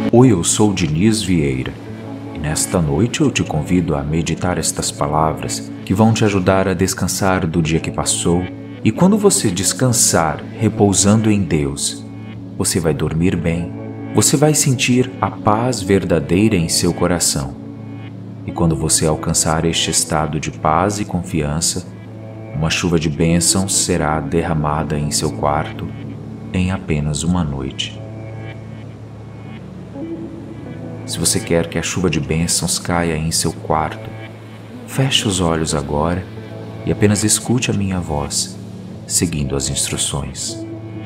Oi, eu sou Diniz Vieira e nesta noite eu te convido a meditar estas palavras que vão te ajudar a descansar do dia que passou. E quando você descansar, repousando em Deus, você vai dormir bem, você vai sentir a paz verdadeira em seu coração. E quando você alcançar este estado de paz e confiança, uma chuva de bênçãos será derramada em seu quarto em apenas uma noite. Se você quer que a chuva de bênçãos caia em seu quarto, feche os olhos agora e apenas escute a minha voz, seguindo as instruções.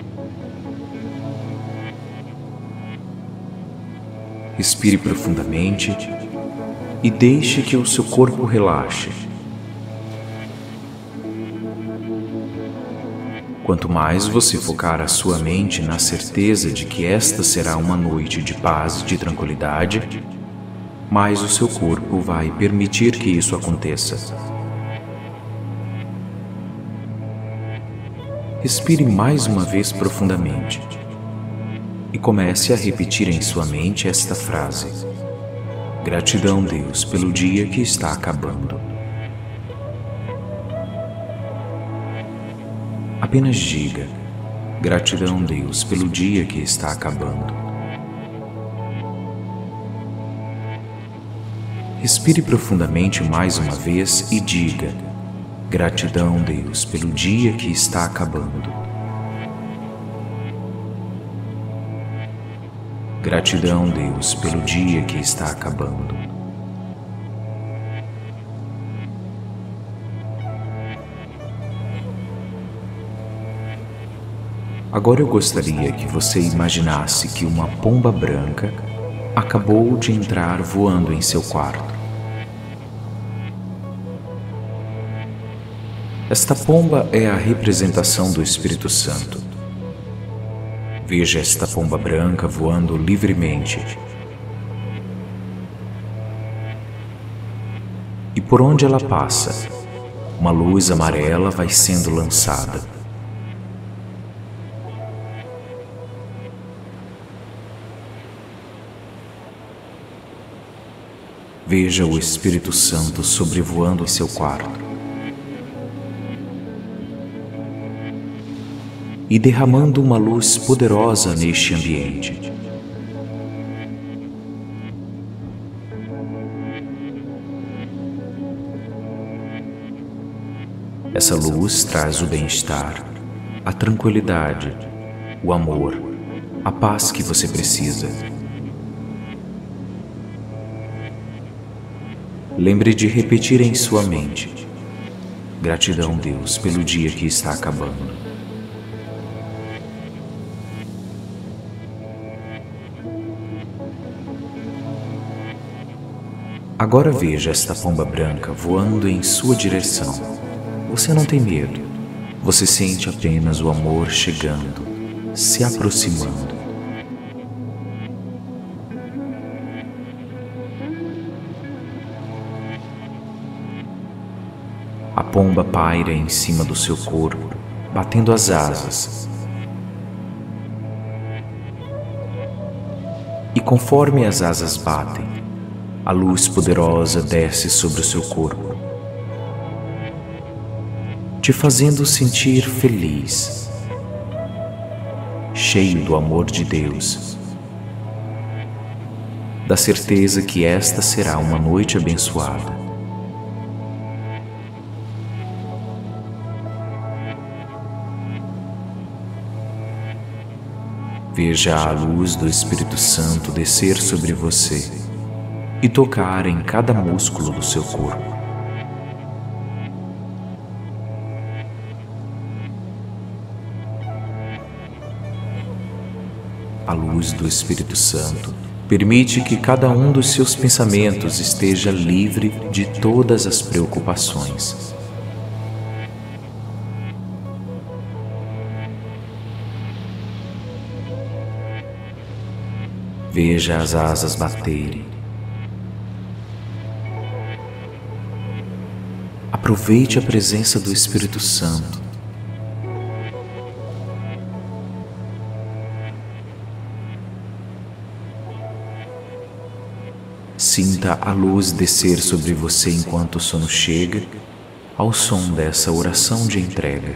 Respire profundamente e deixe que o seu corpo relaxe. Quanto mais você focar a sua mente na certeza de que esta será uma noite de paz e de tranquilidade, mais o seu corpo vai permitir que isso aconteça. Respire mais uma vez profundamente e comece a repetir em sua mente esta frase: gratidão, Deus, pelo dia que está acabando. Apenas diga: gratidão, Deus, pelo dia que está acabando. Respire profundamente mais uma vez e diga: gratidão, Deus, pelo dia que está acabando. Gratidão, Deus, pelo dia que está acabando. Agora eu gostaria que você imaginasse que uma pomba branca acabou de entrar voando em seu quarto. Esta pomba é a representação do Espírito Santo. Veja esta pomba branca voando livremente. E por onde ela passa, uma luz amarela vai sendo lançada. Veja o Espírito Santo sobrevoando em seu quarto e derramando uma luz poderosa neste ambiente. Essa luz traz o bem-estar, a tranquilidade, o amor, a paz que você precisa. Lembre de repetir em sua mente: gratidão, Deus, pelo dia que está acabando. Agora veja esta pomba branca voando em sua direção. Você não tem medo. Você sente apenas o amor chegando, se aproximando. A pomba paira em cima do seu corpo, batendo as asas. E conforme as asas batem, a luz poderosa desce sobre o seu corpo, te fazendo sentir feliz, cheio do amor de Deus, da certeza que esta será uma noite abençoada. Veja a luz do Espírito Santo descer sobre você e tocar em cada músculo do seu corpo. A luz do Espírito Santo permite que cada um dos seus pensamentos esteja livre de todas as preocupações. Veja as asas baterem. Aproveite a presença do Espírito Santo. Sinta a luz descer sobre você enquanto o sono chega, ao som dessa oração de entrega.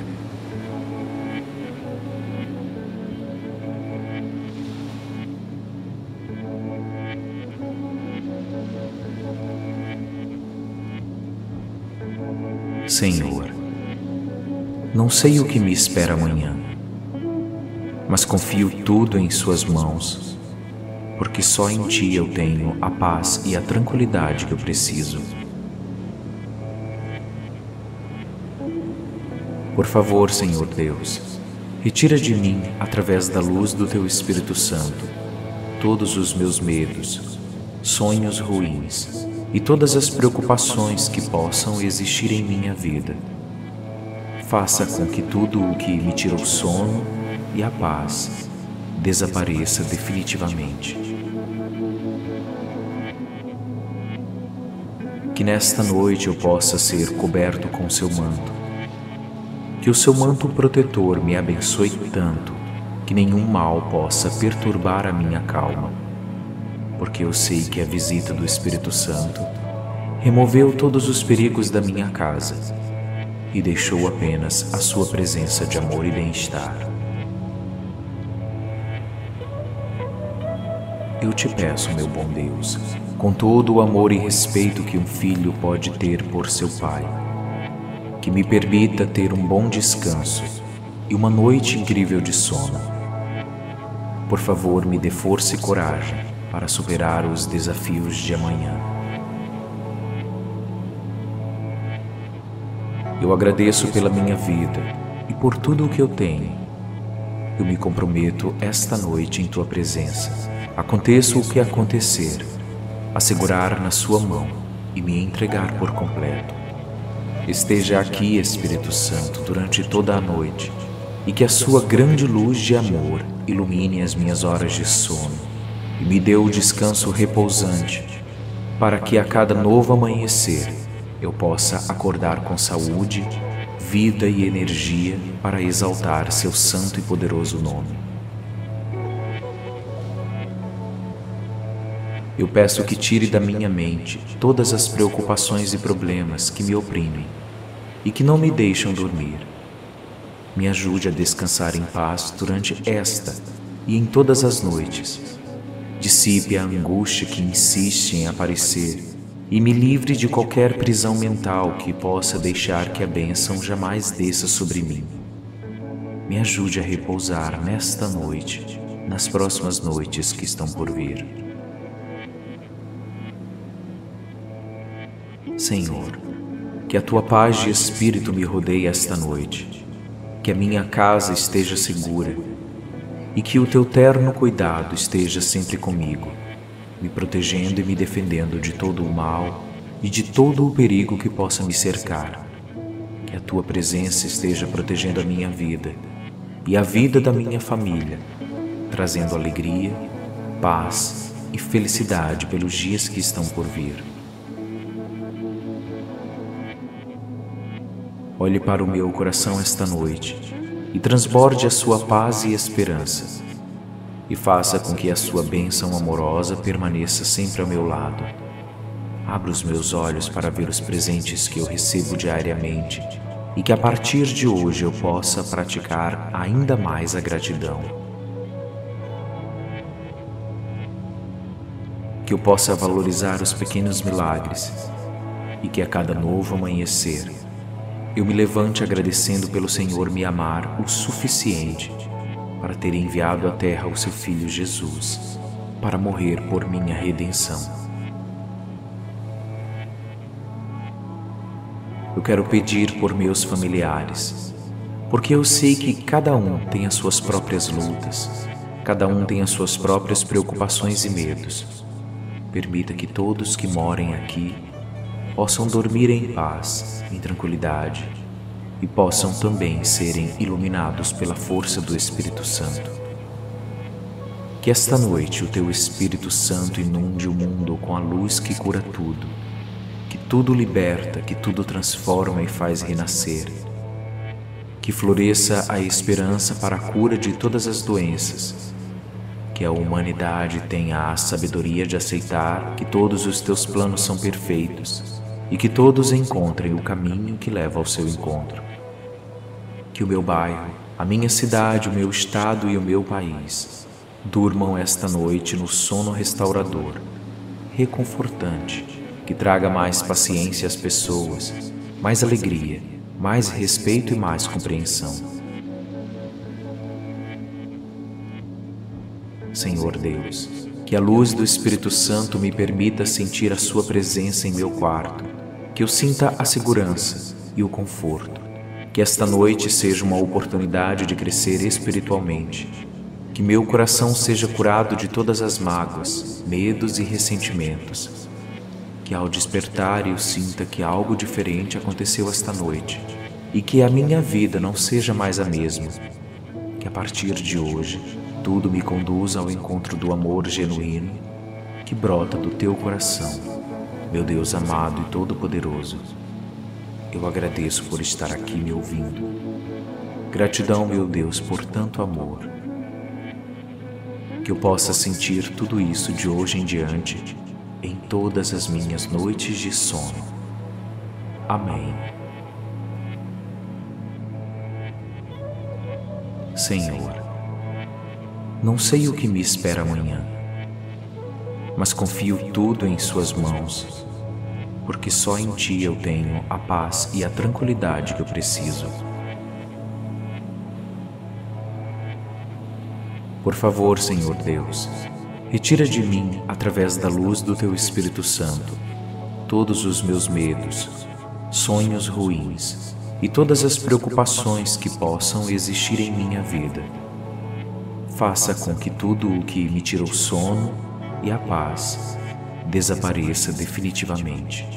Senhor, não sei o que me espera amanhã, mas confio tudo em Suas mãos, porque só em Ti eu tenho a paz e a tranquilidade que eu preciso. Por favor, Senhor Deus, retira de mim, através da luz do Teu Espírito Santo, todos os meus medos, sonhos ruins e todas as preocupações que possam existir em minha vida. Faça com que tudo o que me tira o sono e a paz desapareça definitivamente. Que nesta noite eu possa ser coberto com Seu manto. Que o Seu manto protetor me abençoe tanto que nenhum mal possa perturbar a minha calma, porque eu sei que a visita do Espírito Santo removeu todos os perigos da minha casa e deixou apenas a Sua presença de amor e bem-estar. Eu te peço, meu bom Deus, com todo o amor e respeito que um filho pode ter por seu pai, que me permita ter um bom descanso e uma noite incrível de sono. Por favor, me dê força e coragem para superar os desafios de amanhã. Eu agradeço pela minha vida e por tudo o que eu tenho. Eu me comprometo esta noite em Tua presença, aconteça o que acontecer, a segurar na Sua mão e me entregar por completo. Esteja aqui, Espírito Santo, durante toda a noite, e que a Sua grande luz de amor ilumine as minhas horas de sono e me dê o descanso repousante, para que a cada novo amanhecer eu possa acordar com saúde, vida e energia para exaltar Seu santo e poderoso nome. Eu peço que tire da minha mente todas as preocupações e problemas que me oprimem e que não me deixam dormir. Me ajude a descansar em paz durante esta e em todas as noites. Dissipe a angústia que insiste em aparecer e me livre de qualquer prisão mental que possa deixar que a bênção jamais desça sobre mim. Me ajude a repousar nesta noite, nas próximas noites que estão por vir. Senhor, que a Tua paz de Espírito me rodeie esta noite, que a minha casa esteja segura e que o Teu terno cuidado esteja sempre comigo, me protegendo e me defendendo de todo o mal e de todo o perigo que possa me cercar. Que a Tua presença esteja protegendo a minha vida e a vida da minha família, trazendo alegria, paz e felicidade pelos dias que estão por vir. Olhe para o meu coração esta noite e transborde a Sua paz e esperança, e faça com que a Sua bênção amorosa permaneça sempre ao meu lado. Abra os meus olhos para ver os presentes que eu recebo diariamente e que a partir de hoje eu possa praticar ainda mais a gratidão. Que eu possa valorizar os pequenos milagres e que a cada novo amanhecer eu me levante agradecendo pelo Senhor me amar o suficiente para ter enviado à terra o Seu Filho Jesus, para morrer por minha redenção. Eu quero pedir por meus familiares, porque eu sei que cada um tem as suas próprias lutas, cada um tem as suas próprias preocupações e medos. Permita que todos que morem aqui possam dormir em paz, em tranquilidade, e possam também serem iluminados pela força do Espírito Santo. Que esta noite o Teu Espírito Santo inunde o mundo com a luz que cura tudo, que tudo liberta, que tudo transforma e faz renascer. Que floresça a esperança para a cura de todas as doenças, que a humanidade tenha a sabedoria de aceitar que todos os teus planos são perfeitos e que todos encontrem o caminho que leva ao seu encontro. Que o meu bairro, a minha cidade, o meu estado e o meu país durmam esta noite no sono restaurador, reconfortante, que traga mais paciência às pessoas, mais alegria, mais respeito e mais compreensão. Senhor Deus, que a luz do Espírito Santo me permita sentir a sua presença em meu quarto, que eu sinta a segurança e o conforto, que esta noite seja uma oportunidade de crescer espiritualmente, que meu coração seja curado de todas as mágoas, medos e ressentimentos, que ao despertar eu sinta que algo diferente aconteceu esta noite e que a minha vida não seja mais a mesma, que a partir de hoje tudo me conduza ao encontro do amor genuíno que brota do teu coração, meu Deus amado e todo-poderoso. Eu agradeço por estar aqui me ouvindo. Gratidão, meu Deus, por tanto amor. Que eu possa sentir tudo isso de hoje em diante em todas as minhas noites de sono. Amém. Senhor, não sei o que me espera amanhã, mas confio tudo em Suas mãos, porque só em Ti eu tenho a paz e a tranquilidade que eu preciso. Por favor, Senhor Deus, retira de mim, através da luz do Teu Espírito Santo, todos os meus medos, sonhos ruins e todas as preocupações que possam existir em minha vida. Faça com que tudo o que me tira o sono e a paz desapareça definitivamente.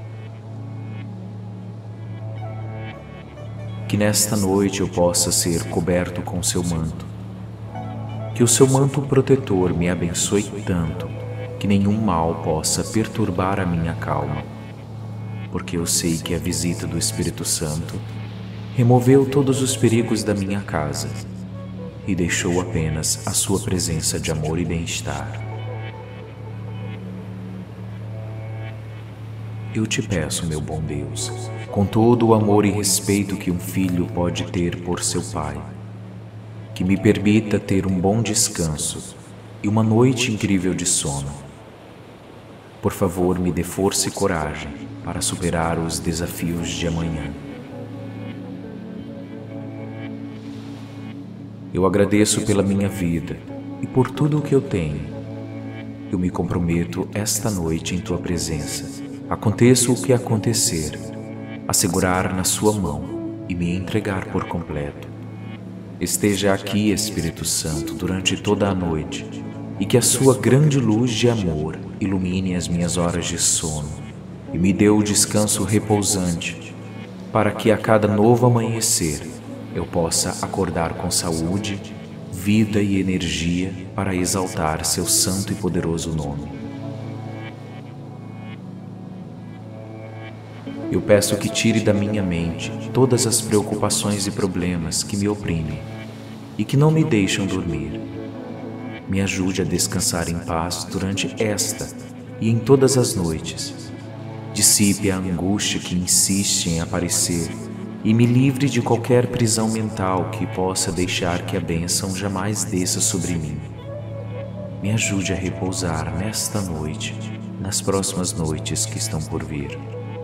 Que nesta noite eu possa ser coberto com Seu manto. Que o Seu manto protetor me abençoe tanto que nenhum mal possa perturbar a minha calma, porque eu sei que a visita do Espírito Santo removeu todos os perigos da minha casa e deixou apenas a Sua presença de amor e bem-estar. Eu te peço, meu bom Deus, com todo o amor e respeito que um filho pode ter por seu pai, que me permita ter um bom descanso e uma noite incrível de sono. Por favor, me dê força e coragem para superar os desafios de amanhã. Eu agradeço pela minha vida e por tudo o que eu tenho. Eu me comprometo esta noite em Tua presença, aconteça o que acontecer, a segurar na Sua mão e me entregar por completo. Esteja aqui, Espírito Santo, durante toda a noite, e que a Sua grande luz de amor ilumine as minhas horas de sono e me dê o descanso repousante, para que a cada novo amanhecer eu possa acordar com saúde, vida e energia para exaltar Seu santo e poderoso nome. Eu peço que tire da minha mente todas as preocupações e problemas que me oprimem e que não me deixam dormir. Me ajude a descansar em paz durante esta e em todas as noites. Dissipe a angústia que insiste em aparecer e me livre de qualquer prisão mental que possa deixar que a bênção jamais desça sobre mim. Me ajude a repousar nesta noite, nas próximas noites que estão por vir.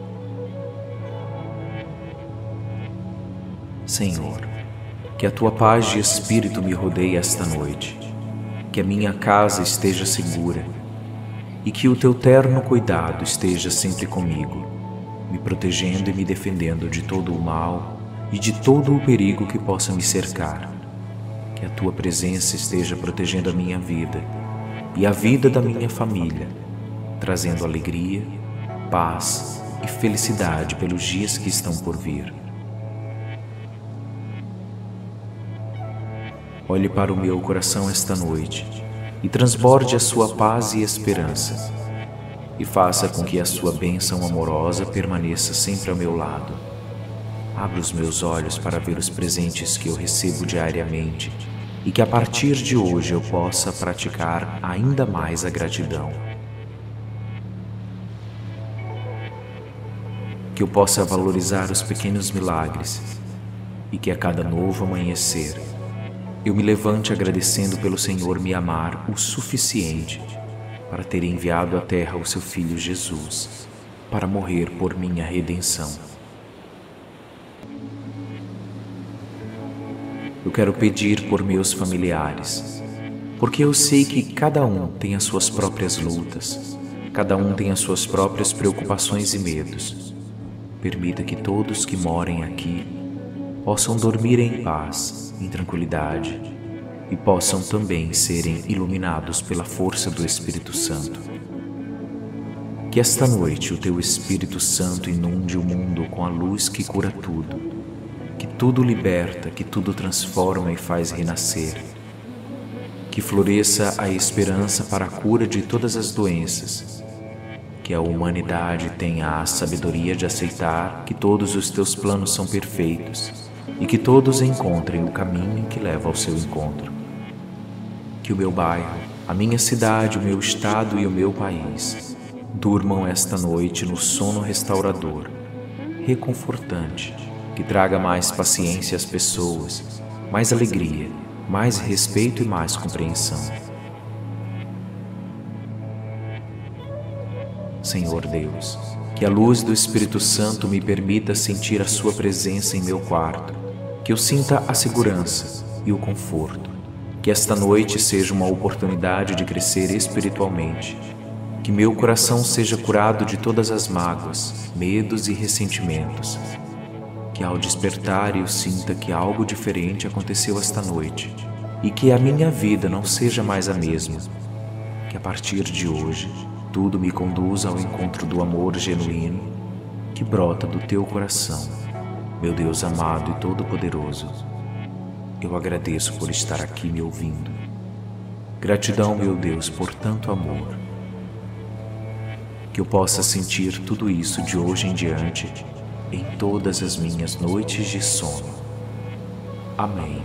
Senhor, que a Tua paz de espírito me rodeie esta noite, que a minha casa esteja segura e que o Teu terno cuidado esteja sempre comigo, me protegendo e me defendendo de todo o mal e de todo o perigo que possa me cercar. Que a Tua presença esteja protegendo a minha vida e a vida da minha família, trazendo alegria, paz e felicidade pelos dias que estão por vir. Olhe para o meu coração esta noite e transborde a Sua paz e esperança, e faça com que a Sua bênção amorosa permaneça sempre ao meu lado. Abra os meus olhos para ver os presentes que eu recebo diariamente e que a partir de hoje eu possa praticar ainda mais a gratidão. Que eu possa valorizar os pequenos milagres e que a cada novo amanhecer eu me levante agradecendo pelo Senhor me amar o suficiente para ter enviado à terra o seu Filho Jesus para morrer por minha redenção. Eu quero pedir por meus familiares, porque eu sei que cada um tem as suas próprias lutas, cada um tem as suas próprias preocupações e medos. Permita que todos que morem aqui possam dormir em paz, em tranquilidade, e possam também serem iluminados pela força do Espírito Santo. Que esta noite o Teu Espírito Santo inunde o mundo com a luz que cura tudo, que tudo liberta, que tudo transforma e faz renascer. Que floresça a esperança para a cura de todas as doenças. Que a humanidade tenha a sabedoria de aceitar que todos os Teus planos são perfeitos e que todos encontrem o caminho que leva ao seu encontro. Que o meu bairro, a minha cidade, o meu estado e o meu país durmam esta noite no sono restaurador, reconfortante, que traga mais paciência às pessoas, mais alegria, mais respeito e mais compreensão. Senhor Deus, que a luz do Espírito Santo me permita sentir a Sua presença em meu quarto, que eu sinta a segurança e o conforto, que esta noite seja uma oportunidade de crescer espiritualmente, que meu coração seja curado de todas as mágoas, medos e ressentimentos, que ao despertar eu sinta que algo diferente aconteceu esta noite e que a minha vida não seja mais a mesma, que a partir de hoje tudo me conduza ao encontro do amor genuíno que brota do Teu coração, meu Deus amado e todo-poderoso. Eu agradeço por estar aqui me ouvindo. Gratidão, meu Deus, por tanto amor. Que eu possa sentir tudo isso de hoje em diante em todas as minhas noites de sono. Amém.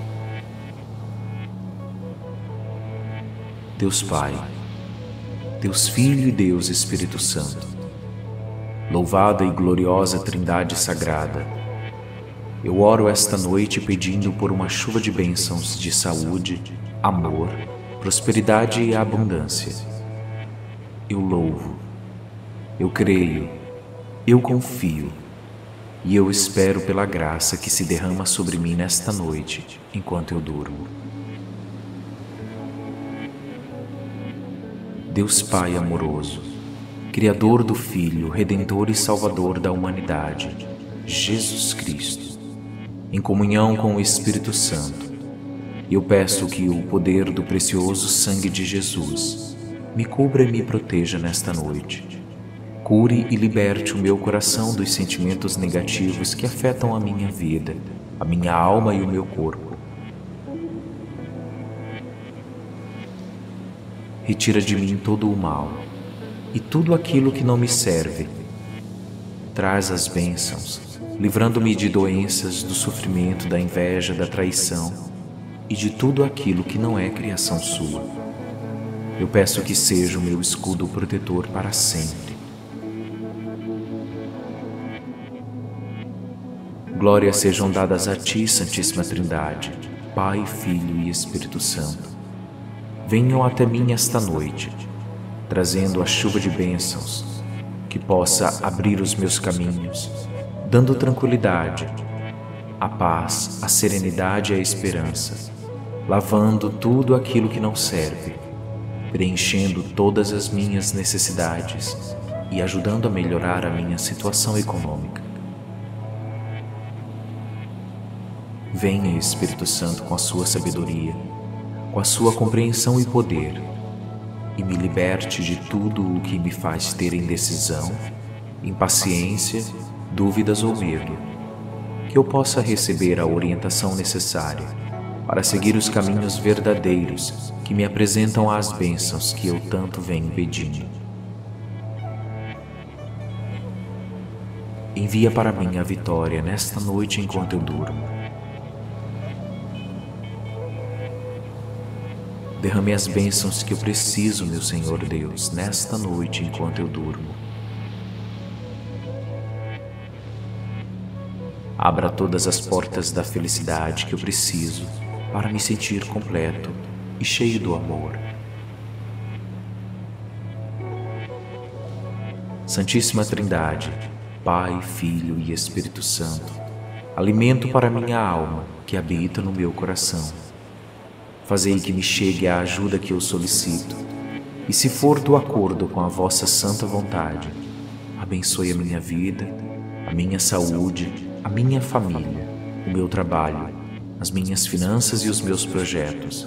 Deus Pai, Deus Filho e Deus Espírito Santo, louvada e gloriosa Trindade Sagrada, eu oro esta noite pedindo por uma chuva de bênçãos de saúde, amor, prosperidade e abundância. Eu louvo, eu creio, eu confio e eu espero pela graça que se derrama sobre mim nesta noite, enquanto eu durmo. Deus Pai amoroso, Criador do Filho, Redentor e Salvador da humanidade, Jesus Cristo, em comunhão com o Espírito Santo, eu peço que o poder do precioso sangue de Jesus me cubra e me proteja nesta noite. Cure e liberte o meu coração dos sentimentos negativos que afetam a minha vida, a minha alma e o meu corpo. Retira de mim todo o mal e tudo aquilo que não me serve. Traz as bênçãos, livrando-me de doenças, do sofrimento, da inveja, da traição e de tudo aquilo que não é criação sua. Eu peço que seja o meu escudo protetor para sempre. Glórias sejam dadas a Ti, Santíssima Trindade, Pai, Filho e Espírito Santo. Venham até mim esta noite, trazendo a chuva de bênçãos, que possa abrir os meus caminhos, dando tranquilidade, a paz, a serenidade e a esperança, lavando tudo aquilo que não serve, preenchendo todas as minhas necessidades e ajudando a melhorar a minha situação econômica. Venha, Espírito Santo, com a sua sabedoria, com a sua compreensão e poder, e me liberte de tudo o que me faz ter indecisão, impaciência, dúvidas ou medo, que eu possa receber a orientação necessária para seguir os caminhos verdadeiros que me apresentam às bênçãos que eu tanto venho pedindo. Envia para mim a vitória nesta noite enquanto eu durmo. Derrame as bênçãos que eu preciso, meu Senhor Deus, nesta noite enquanto eu durmo. Abra todas as portas da felicidade que eu preciso para me sentir completo e cheio do amor. Santíssima Trindade, Pai, Filho e Espírito Santo, alimento para minha alma que habita no meu coração. Fazei que me chegue a ajuda que eu solicito, e se for do acordo com a vossa santa vontade, abençoe a minha vida, a minha saúde, a minha família, o meu trabalho, as minhas finanças e os meus projetos.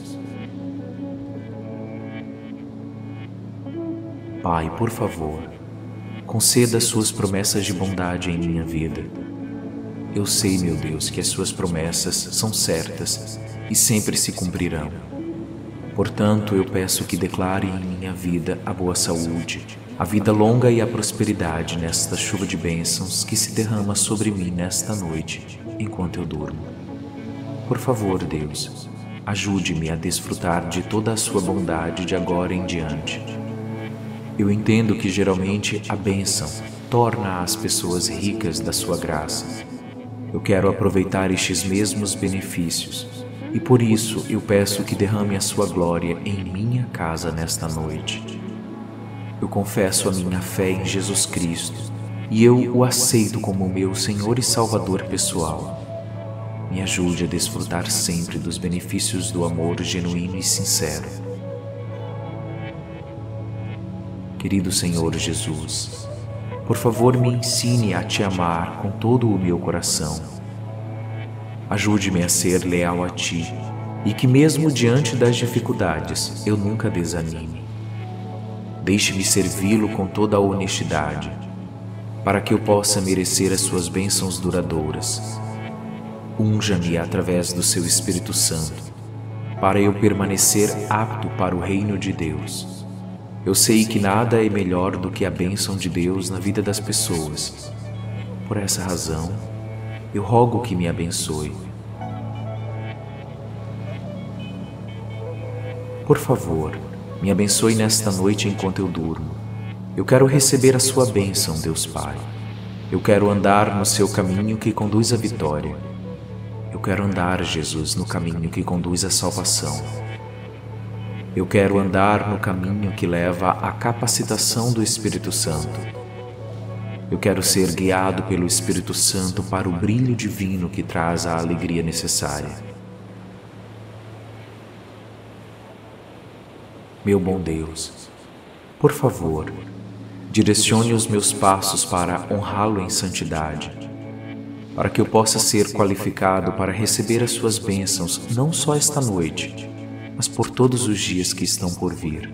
Pai, por favor, conceda as suas promessas de bondade em minha vida. Eu sei, meu Deus, que as suas promessas são certas e sempre se cumprirão. Portanto, eu peço que declare em minha vida a boa saúde, a vida longa e a prosperidade nesta chuva de bênçãos que se derrama sobre mim nesta noite, enquanto eu durmo. Por favor, Deus, ajude-me a desfrutar de toda a sua bondade de agora em diante. Eu entendo que geralmente a bênção torna as pessoas ricas da sua graça. Eu quero aproveitar estes mesmos benefícios e por isso eu peço que derrame a sua glória em minha casa nesta noite. Eu confesso a minha fé em Jesus Cristo e eu o aceito como meu Senhor e Salvador pessoal. Me ajude a desfrutar sempre dos benefícios do amor genuíno e sincero. Querido Senhor Jesus, por favor me ensine a te amar com todo o meu coração. Ajude-me a ser leal a ti e que mesmo diante das dificuldades eu nunca desanime. Deixe-me servi-lo com toda a honestidade, para que eu possa merecer as suas bênçãos duradouras. Unja-me através do seu Espírito Santo, para eu permanecer apto para o reino de Deus. Eu sei que nada é melhor do que a bênção de Deus na vida das pessoas. Por essa razão, eu rogo que me abençoe. Por favor, me abençoe nesta noite enquanto eu durmo. Eu quero receber a sua bênção, Deus Pai. Eu quero andar no seu caminho que conduz à vitória. Eu quero andar, Jesus, no caminho que conduz à salvação. Eu quero andar no caminho que leva à capacitação do Espírito Santo. Eu quero ser guiado pelo Espírito Santo para o brilho divino que traz a alegria necessária. Meu bom Deus, por favor, direcione os meus passos para honrá-lo em santidade, para que eu possa ser qualificado para receber as suas bênçãos não só esta noite, mas por todos os dias que estão por vir.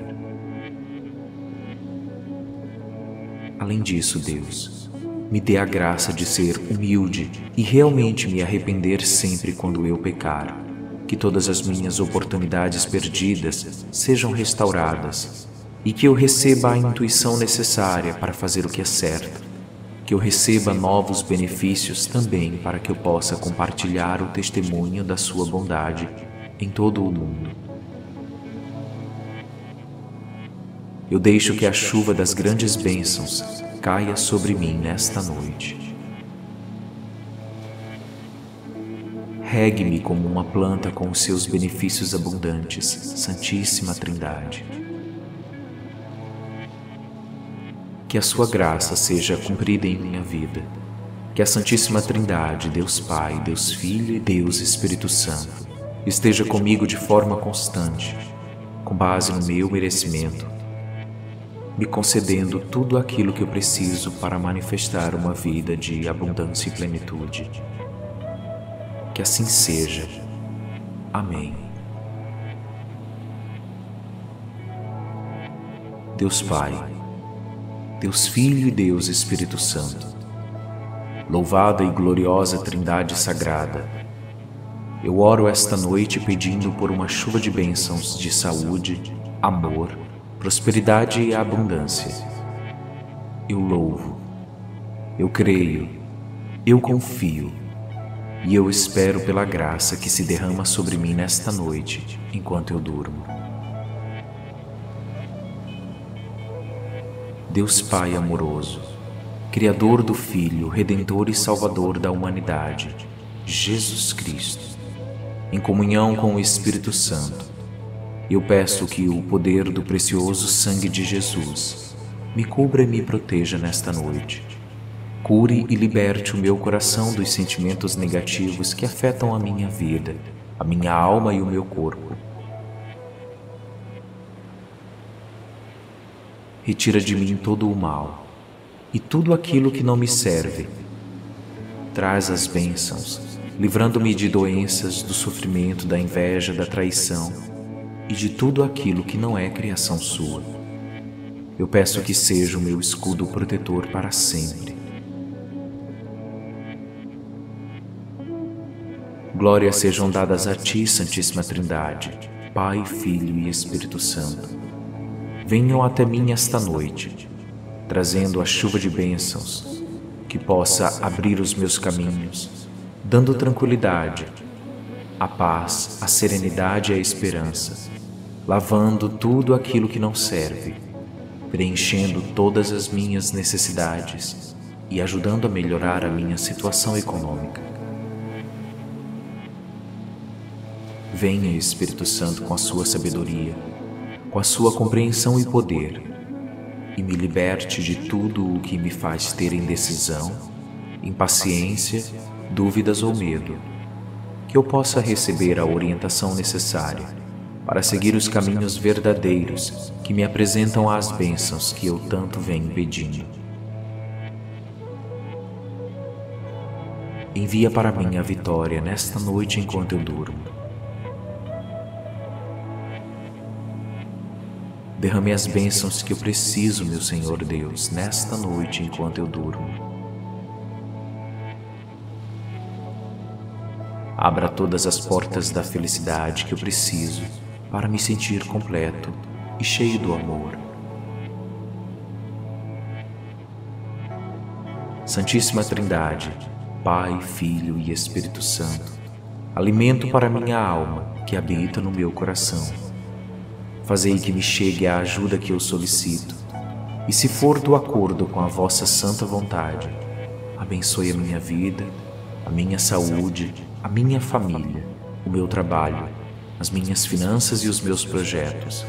Além disso, Deus, me dê a graça de ser humilde e realmente me arrepender sempre quando eu pecar. Que todas as minhas oportunidades perdidas sejam restauradas e que eu receba a intuição necessária para fazer o que é certo. Que eu receba novos benefícios também para que eu possa compartilhar o testemunho da sua bondade em todo o mundo. Eu deixo que a chuva das grandes bênçãos caia sobre mim nesta noite. Regue-me como uma planta com os seus benefícios abundantes, Santíssima Trindade. Que a sua graça seja cumprida em minha vida. Que a Santíssima Trindade, Deus Pai, Deus Filho e Deus Espírito Santo, esteja comigo de forma constante, com base no meu merecimento, me concedendo tudo aquilo que eu preciso para manifestar uma vida de abundância e plenitude. Que assim seja. Amém. Deus Pai, Deus Filho e Deus Espírito Santo, louvada e gloriosa Trindade Sagrada, eu oro esta noite pedindo por uma chuva de bênçãos de saúde, amor, prosperidade e abundância. Eu louvo, eu creio, eu confio e eu espero pela graça que se derrama sobre mim nesta noite, enquanto eu durmo. Deus Pai amoroso, Criador do Filho, Redentor e Salvador da humanidade, Jesus Cristo, em comunhão com o Espírito Santo, eu peço que o poder do precioso sangue de Jesus me cubra e me proteja nesta noite. Cure e liberte o meu coração dos sentimentos negativos que afetam a minha vida, a minha alma e o meu corpo. Retira de mim todo o mal e tudo aquilo que não me serve. Traz as bênçãos, livrando-me de doenças, do sofrimento, da inveja, da traição e de tudo aquilo que não é criação sua. Eu peço que seja o meu escudo protetor para sempre. Glórias sejam dadas a Ti, Santíssima Trindade, Pai, Filho e Espírito Santo. Venham até mim esta noite, trazendo a chuva de bênçãos, que possa abrir os meus caminhos, dando tranquilidade, a paz, a serenidade e a esperança, lavando tudo aquilo que não serve, preenchendo todas as minhas necessidades e ajudando a melhorar a minha situação econômica. Venha, Espírito Santo, com a sua sabedoria, com a sua compreensão e poder, e me liberte de tudo o que me faz ter indecisão, impaciência, dúvidas ou medo, que eu possa receber a orientação necessária para seguir os caminhos verdadeiros que me apresentam às bênçãos que eu tanto venho pedindo. Envia para mim a vitória nesta noite enquanto eu durmo. Derrame as bênçãos que eu preciso, meu Senhor Deus, nesta noite enquanto eu durmo. Abra todas as portas da felicidade que eu preciso para me sentir completo e cheio do amor. Santíssima Trindade, Pai, Filho e Espírito Santo, alimento para minha alma que habita no meu coração. Fazei que me chegue a ajuda que eu solicito, e se for do acordo com a vossa santa vontade, abençoe a minha vida, a minha saúde, a minha família, o meu trabalho, as minhas finanças e os meus projetos.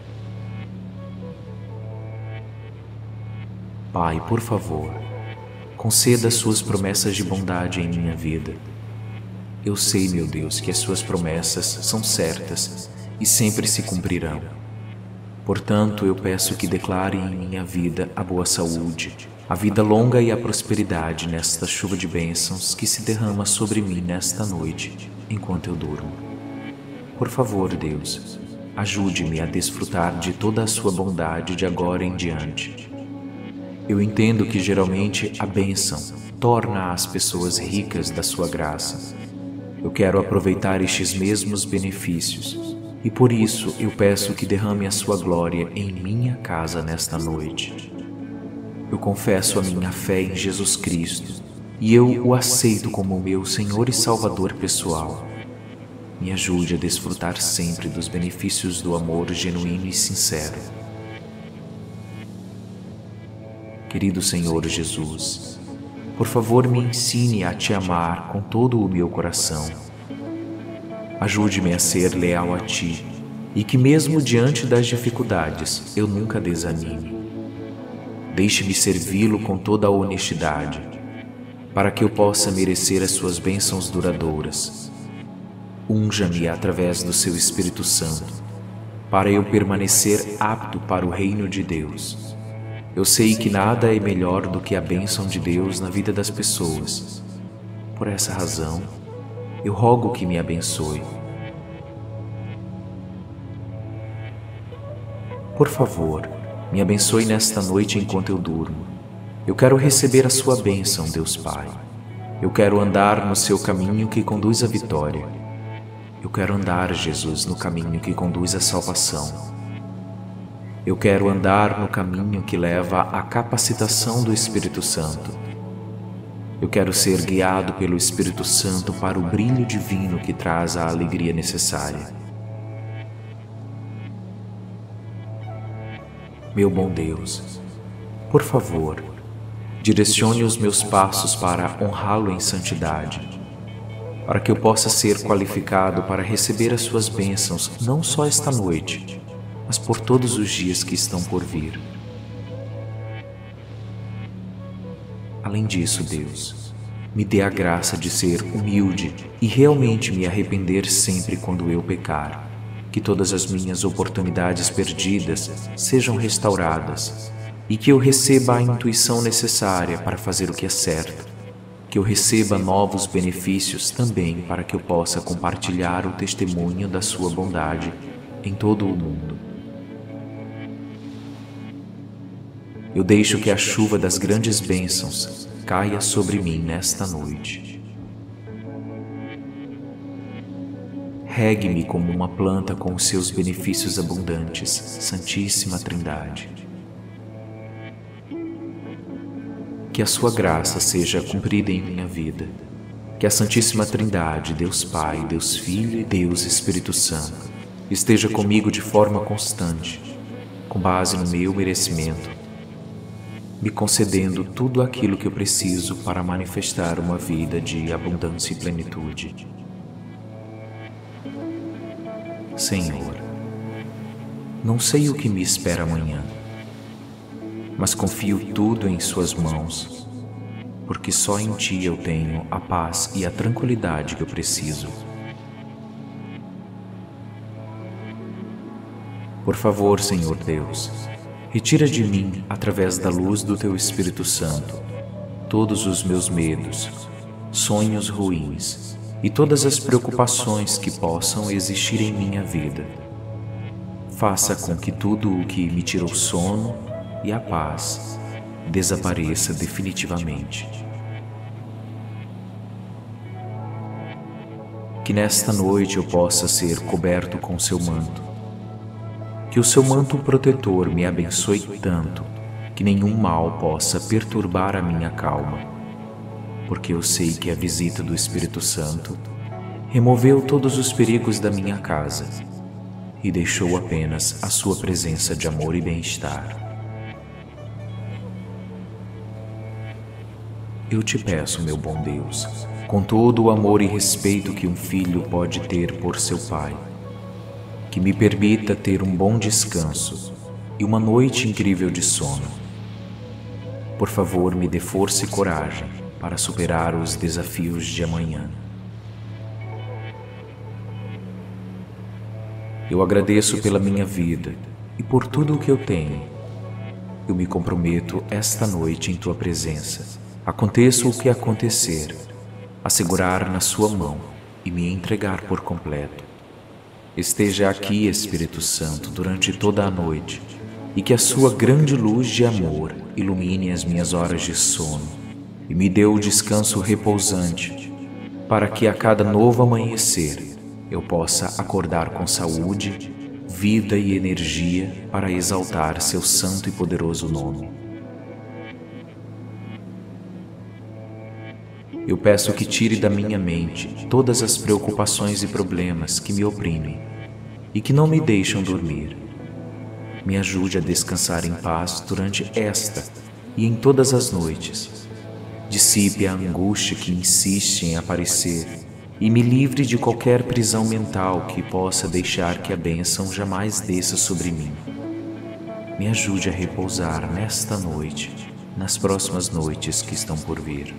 Pai, por favor, conceda suas promessas de bondade em minha vida. Eu sei, meu Deus, que as suas promessas são certas e sempre se cumprirão. Portanto, eu peço que declare em minha vida a boa saúde, a vida longa e a prosperidade nesta chuva de bênçãos que se derrama sobre mim nesta noite, enquanto eu durmo. Por favor, Deus, ajude-me a desfrutar de toda a sua bondade de agora em diante. Eu entendo que geralmente a bênção torna as pessoas ricas da sua graça. Eu quero aproveitar estes mesmos benefícios, e por isso eu peço que derrame a sua glória em minha casa nesta noite. Eu confesso a minha fé em Jesus Cristo e eu o aceito como meu Senhor e Salvador pessoal. Me ajude a desfrutar sempre dos benefícios do amor genuíno e sincero. Querido Senhor Jesus, por favor me ensine a te amar com todo o meu coração. Ajude-me a ser leal a Ti e que mesmo diante das dificuldades eu nunca desanime. Deixe-me servi-lo com toda a honestidade, para que eu possa merecer as suas bênçãos duradouras. Unja-me através do seu Espírito Santo, para eu permanecer apto para o reino de Deus. Eu sei que nada é melhor do que a bênção de Deus na vida das pessoas. Por essa razão, eu rogo que me abençoe. Por favor, me abençoe nesta noite enquanto eu durmo. Eu quero receber a sua bênção, Deus Pai. Eu quero andar no seu caminho que conduz à vitória. Eu quero andar, Jesus, no caminho que conduz à salvação. Eu quero andar no caminho que leva à capacitação do Espírito Santo. Eu quero ser guiado pelo Espírito Santo para o brilho divino que traz a alegria necessária. Meu bom Deus, Por favor, direcione os meus passos para honrá-lo em santidade, para que eu possa ser qualificado para receber as suas bênçãos não só esta noite, mas por todos os dias que estão por vir. Além disso, Deus, me dê a graça de ser humilde e realmente me arrepender sempre quando eu pecar, que todas as minhas oportunidades perdidas sejam restauradas e que eu receba a intuição necessária para fazer o que é certo, que eu receba novos benefícios também para que eu possa compartilhar o testemunho da sua bondade em todo o mundo. Eu deixo que a chuva das grandes bênçãos caia sobre mim nesta noite. Regue-me como uma planta com os seus benefícios abundantes, Santíssima Trindade. Que a sua graça seja cumprida em minha vida. Que a Santíssima Trindade, Deus Pai, Deus Filho e Deus Espírito Santo, esteja comigo de forma constante, com base no meu merecimento, me concedendo tudo aquilo que eu preciso para manifestar uma vida de abundância e plenitude. Senhor, não sei o que me espera amanhã, mas confio tudo em Suas mãos, porque só em Ti eu tenho a paz e a tranquilidade que eu preciso. Por favor, Senhor Deus, retira de mim, através da luz do Teu Espírito Santo, todos os meus medos, sonhos ruins e todas as preocupações que possam existir em minha vida. Faça com que tudo o que me tira o sono e a paz desapareça definitivamente. Que nesta noite eu possa ser coberto com Seu manto. Que o Seu manto protetor me abençoe tanto que nenhum mal possa perturbar a minha calma, porque eu sei que a visita do Espírito Santo removeu todos os perigos da minha casa e deixou apenas a Sua presença de amor e bem-estar. Eu te peço, meu bom Deus, com todo o amor e respeito que um filho pode ter por seu pai, que me permita ter um bom descanso e uma noite incrível de sono. Por favor, me dê força e coragem para superar os desafios de amanhã. Eu agradeço pela minha vida e por tudo o que eu tenho. Eu me comprometo esta noite em Tua presença, aconteça o que acontecer, a segurar na Sua mão e me entregar por completo. Esteja aqui, Espírito Santo, durante toda a noite, e que a Sua grande luz de amor ilumine as minhas horas de sono e me dê o descanso repousante, para que a cada novo amanhecer eu possa acordar com saúde, vida e energia para exaltar Seu santo e poderoso nome. Eu peço que tire da minha mente todas as preocupações e problemas que me oprimem e que não me deixam dormir. Me ajude a descansar em paz durante esta e em todas as noites. Dissipe a angústia que insiste em aparecer e me livre de qualquer prisão mental que possa deixar que a bênção jamais desça sobre mim. Me ajude a repousar nesta noite, nas próximas noites que estão por vir.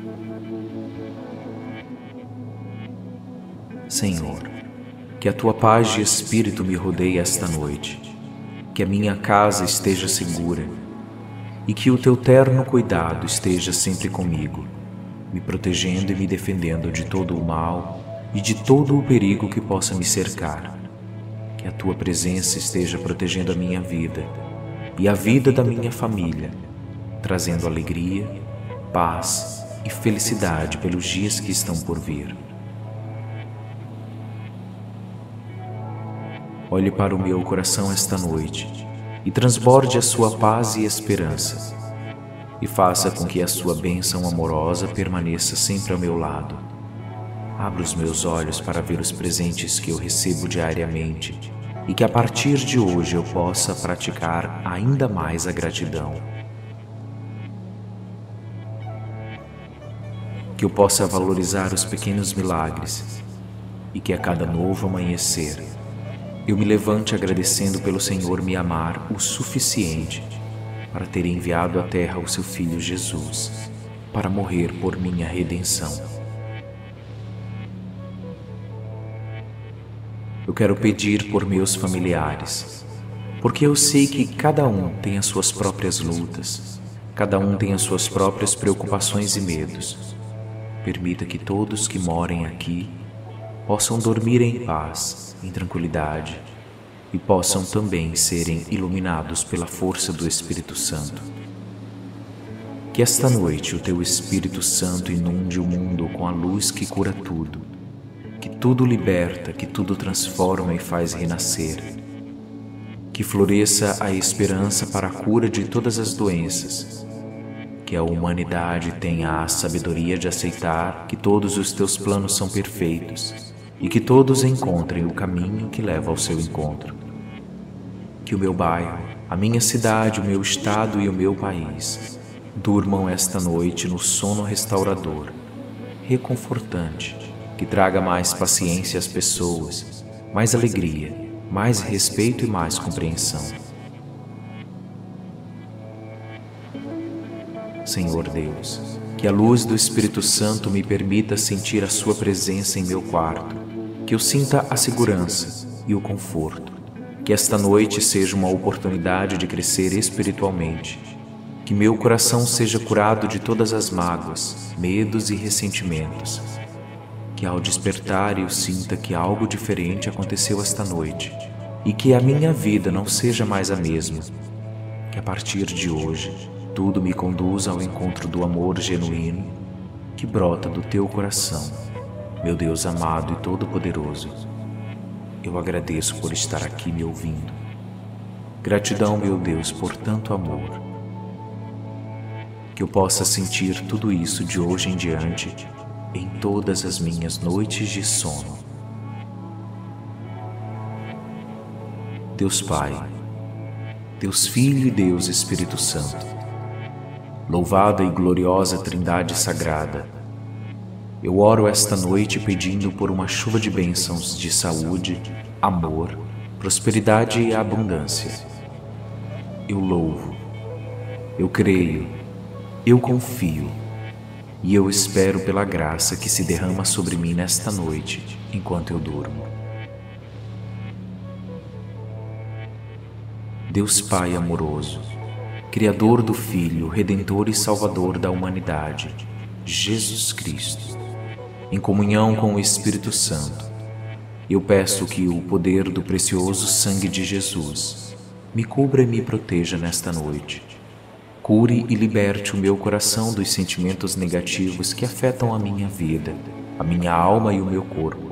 Senhor, que a Tua paz de Espírito me rodeie esta noite, que a minha casa esteja segura e que o Teu terno cuidado esteja sempre comigo, me protegendo e me defendendo de todo o mal e de todo o perigo que possa me cercar. Que a Tua presença esteja protegendo a minha vida e a vida da minha família, trazendo alegria, paz e felicidade pelos dias que estão por vir. Olhe para o meu coração esta noite e transborde a Sua paz e esperança, e faça com que a Sua bênção amorosa permaneça sempre ao meu lado. Abra os meus olhos para ver os presentes que eu recebo diariamente e que a partir de hoje eu possa praticar ainda mais a gratidão. que eu possa valorizar os pequenos milagres e que a cada novo amanhecer eu me levante agradecendo pelo Senhor me amar o suficiente para ter enviado à terra o seu Filho Jesus para morrer por minha redenção. Eu quero pedir por meus familiares, porque eu sei que cada um tem as suas próprias lutas, cada um tem as suas próprias preocupações e medos. Permita que todos que morem aqui possam dormir em paz, em tranquilidade, e possam também serem iluminados pela força do Espírito Santo. Que esta noite o Teu Espírito Santo inunde o mundo com a luz que cura tudo, que tudo liberta, que tudo transforma e faz renascer. Que floresça a esperança para a cura de todas as doenças. Que a humanidade tenha a sabedoria de aceitar que todos os Teus planos são perfeitos e que todos encontrem o caminho que leva ao seu encontro. Que o meu bairro, a minha cidade, o meu estado e o meu país durmam esta noite no sono restaurador, reconfortante, que traga mais paciência às pessoas, mais alegria, mais respeito e mais compreensão. Senhor Deus, que a luz do Espírito Santo me permita sentir a Sua presença em meu quarto, que eu sinta a segurança e o conforto, que esta noite seja uma oportunidade de crescer espiritualmente, que meu coração seja curado de todas as mágoas, medos e ressentimentos, que ao despertar eu sinta que algo diferente aconteceu esta noite e que a minha vida não seja mais a mesma, que a partir de hoje tudo me conduza ao encontro do amor genuíno que brota do Teu coração, meu Deus amado e todo-poderoso. Eu agradeço por estar aqui me ouvindo. Gratidão, meu Deus, por tanto amor. Que eu possa sentir tudo isso de hoje em diante em todas as minhas noites de sono. Deus Pai, Deus Filho e Deus Espírito Santo, louvada e gloriosa Trindade Sagrada, eu oro esta noite pedindo por uma chuva de bênçãos de saúde, amor, prosperidade e abundância. Eu louvo, eu creio, eu confio e eu espero pela graça que se derrama sobre mim nesta noite enquanto eu durmo. Deus Pai amoroso, Criador do Filho, Redentor e Salvador da humanidade, Jesus Cristo, em comunhão com o Espírito Santo, eu peço que o poder do precioso sangue de Jesus me cubra e me proteja nesta noite. Cure e liberte o meu coração dos sentimentos negativos que afetam a minha vida, a minha alma e o meu corpo.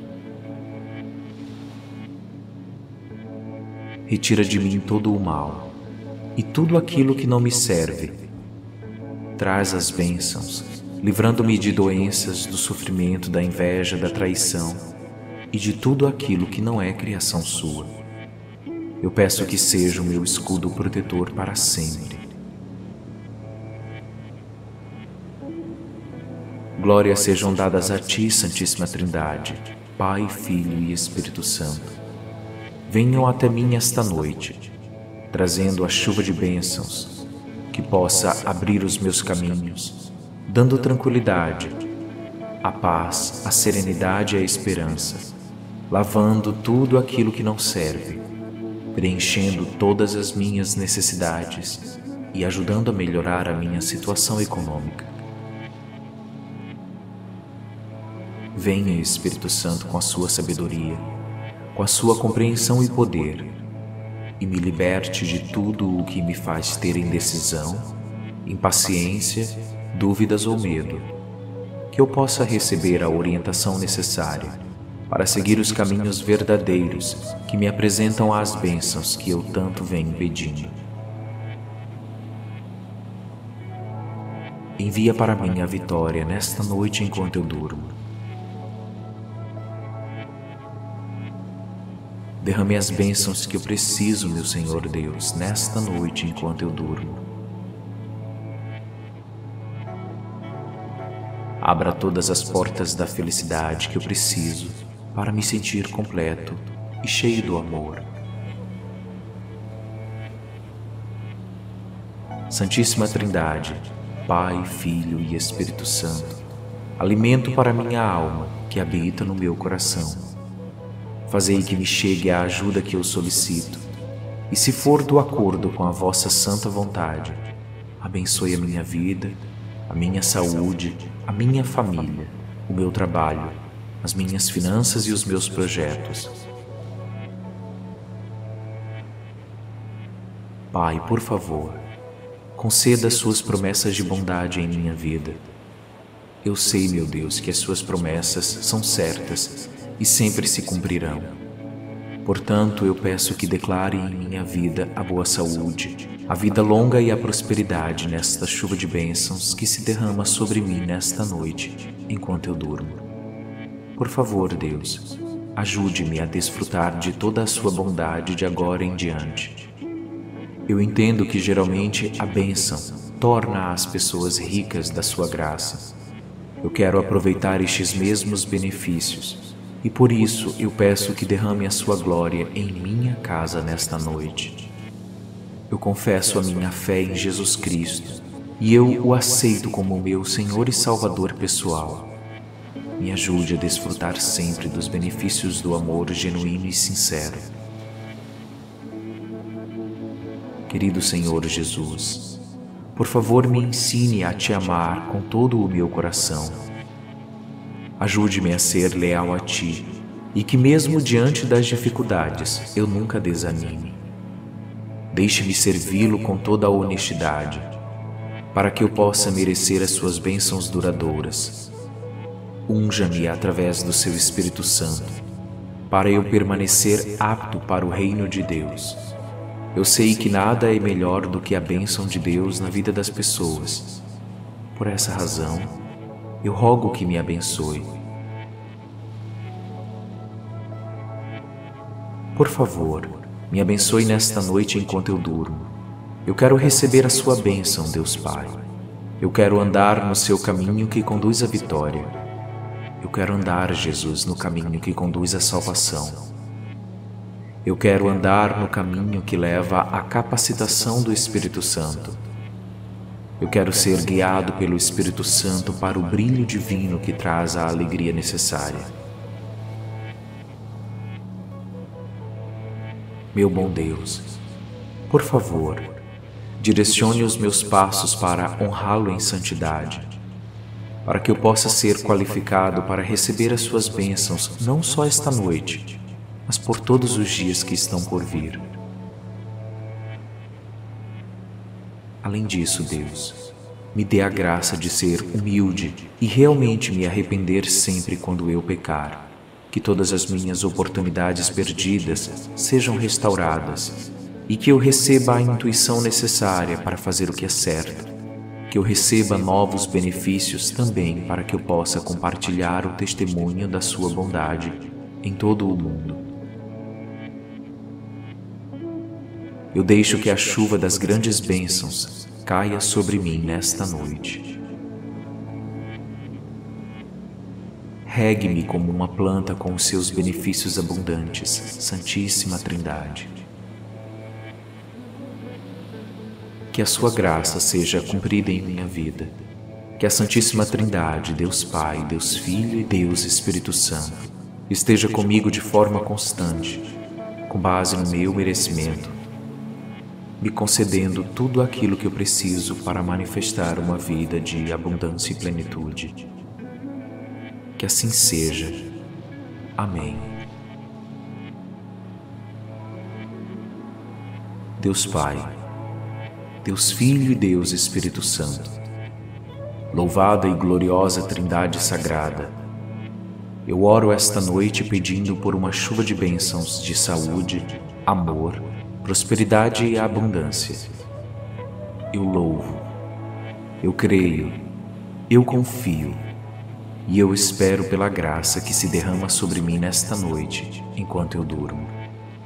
Retira de mim todo o mal e tudo aquilo que não me serve. Traz as bênçãos, livrando-me de doenças, do sofrimento, da inveja, da traição e de tudo aquilo que não é criação sua. Eu peço que seja o meu escudo protetor para sempre. Glórias sejam dadas a Ti, Santíssima Trindade, Pai, Filho e Espírito Santo. Venham até mim esta noite, trazendo a chuva de bênçãos, que possa abrir os meus caminhos, dando tranquilidade, a paz, a serenidade e a esperança, lavando tudo aquilo que não serve, preenchendo todas as minhas necessidades e ajudando a melhorar a minha situação econômica. Venha, Espírito Santo, com a sua sabedoria, com a sua compreensão e poder, e me liberte de tudo o que me faz ter indecisão, impaciência, dúvidas ou medo, que eu possa receber a orientação necessária para seguir os caminhos verdadeiros que me apresentam às bênçãos que eu tanto venho pedindo. Envia para mim a vitória nesta noite enquanto eu durmo. Derrame as bênçãos que eu preciso, meu Senhor Deus, nesta noite enquanto eu durmo. Abra todas as portas da felicidade que eu preciso para me sentir completo e cheio do amor. Santíssima Trindade, Pai, Filho e Espírito Santo, alimento para minha alma que habita no meu coração. Fazei que me chegue a ajuda que eu solicito, e se for do acordo com a vossa santa vontade, abençoe a minha vida, a minha saúde, a minha família, o meu trabalho, as minhas finanças e os meus projetos. Pai, por favor, conceda as suas promessas de bondade em minha vida. Eu sei, meu Deus, que as suas promessas são certas e sempre se cumprirão. Portanto, eu peço que declare em minha vida a boa saúde, a vida longa e a prosperidade nesta chuva de bênçãos que se derrama sobre mim nesta noite, enquanto eu durmo. Por favor, Deus, ajude-me a desfrutar de toda a sua bondade de agora em diante. Eu entendo que geralmente a bênção torna as pessoas ricas da sua graça. Eu quero aproveitar estes mesmos benefícios e por isso eu peço que derrame a sua glória em minha casa nesta noite. Eu confesso a minha fé em Jesus Cristo e eu o aceito como meu Senhor e Salvador pessoal. Me ajude a desfrutar sempre dos benefícios do amor genuíno e sincero. Querido Senhor Jesus, por favor me ensine a te amar com todo o meu coração. Ajude-me a ser leal a Ti e que mesmo diante das dificuldades eu nunca desanime. Deixe-me servi-lo com toda a honestidade, para que eu possa merecer as suas bênçãos duradouras. Unja-me através do seu Espírito Santo, para eu permanecer apto para o reino de Deus. Eu sei que nada é melhor do que a bênção de Deus na vida das pessoas. Por essa razão, eu rogo que me abençoe. Por favor, me abençoe nesta noite enquanto eu durmo. Eu quero receber a sua bênção, Deus Pai. Eu quero andar no seu caminho que conduz à vitória. Eu quero andar, Jesus, no caminho que conduz à salvação. Eu quero andar no caminho que leva à capacitação do Espírito Santo. Eu quero ser guiado pelo Espírito Santo para o brilho divino que traz a alegria necessária. Meu bom Deus, por favor, direcione os meus passos para honrá-lo em santidade, para que eu possa ser qualificado para receber as suas bênçãos não só esta noite, mas por todos os dias que estão por vir. Além disso, Deus, me dê a graça de ser humilde e realmente me arrepender sempre quando eu pecar, que todas as minhas oportunidades perdidas sejam restauradas e que eu receba a intuição necessária para fazer o que é certo, que eu receba novos benefícios também para que eu possa compartilhar o testemunho da sua bondade em todo o mundo. Eu deixo que a chuva das grandes bênçãos caia sobre mim nesta noite. Regue-me como uma planta com os seus benefícios abundantes, Santíssima Trindade. Que a sua graça seja cumprida em minha vida. Que a Santíssima Trindade, Deus Pai, Deus Filho e Deus Espírito Santo, esteja comigo de forma constante, com base no meu merecimento, me concedendo tudo aquilo que eu preciso para manifestar uma vida de abundância e plenitude. Que assim seja. Amém. Deus Pai, Deus Filho e Deus Espírito Santo, louvada e gloriosa Trindade Sagrada, eu oro esta noite pedindo por uma chuva de bênçãos de saúde, amor, prosperidade e abundância. Eu louvo, eu creio, eu confio e eu espero pela graça que se derrama sobre mim nesta noite, enquanto eu durmo.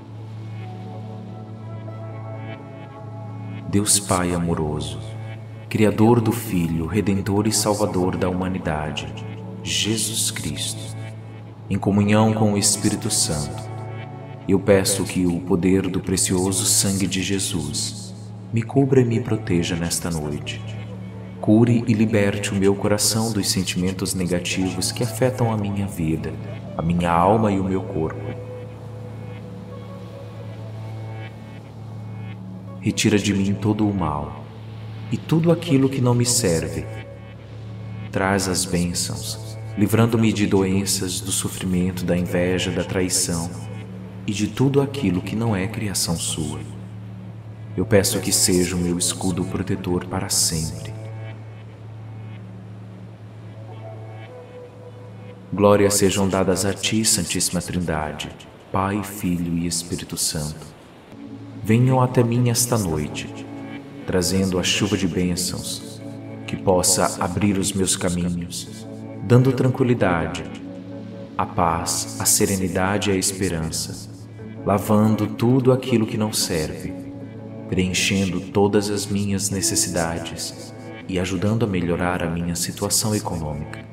Deus Pai amoroso, Criador do Filho, Redentor e Salvador da humanidade, Jesus Cristo, em comunhão com o Espírito Santo, eu peço que o poder do precioso sangue de Jesus me cubra e me proteja nesta noite. Cure e liberte o meu coração dos sentimentos negativos que afetam a minha vida, a minha alma e o meu corpo. Retira de mim todo o mal e tudo aquilo que não me serve. Traz as bênçãos, livrando-me de doenças, do sofrimento, da inveja, da traição e de tudo aquilo que não é criação sua. Eu peço que seja o meu escudo protetor para sempre. Glórias sejam dadas a Ti, Santíssima Trindade, Pai, Filho e Espírito Santo. Venham até mim esta noite, trazendo a chuva de bênçãos, que possa abrir os meus caminhos, dando tranquilidade, a paz, a serenidade e a esperança, lavando tudo aquilo que não serve, preenchendo todas as minhas necessidades e ajudando a melhorar a minha situação econômica.